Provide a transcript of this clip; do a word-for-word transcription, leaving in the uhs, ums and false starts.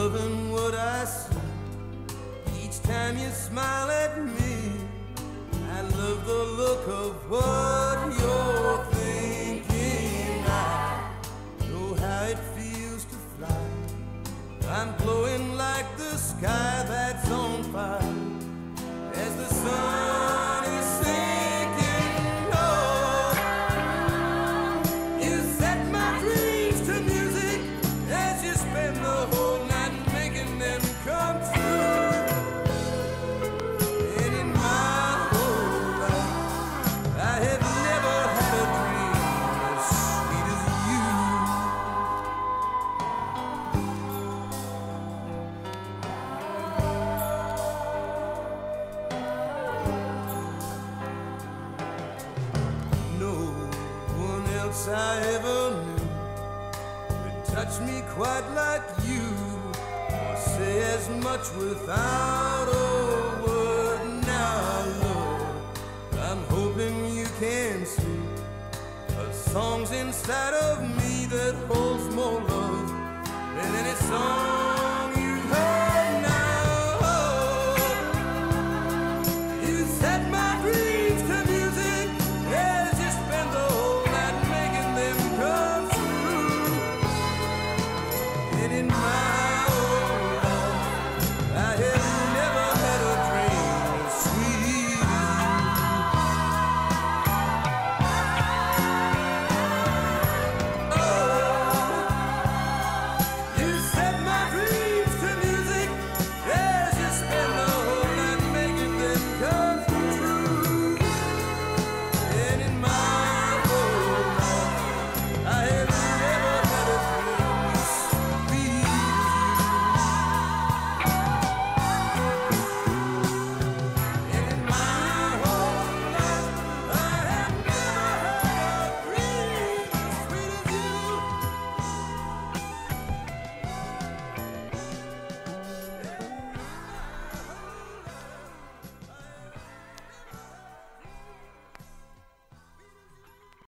loving what I see. Each time you smile at me, I love the look of what you're thinking. I know how it feels to fly. I'm glowing like the sky that's on fire as the sun is sinking low. You set my dreams to music as you spend the whole night making them come true. And in my whole life, I have never had a dream as sweet as you. No one else I ever knew could touch me quite like you, or say as much without a word. Now, Lord, I'm hoping you can see a song's inside of me that holds more love than any song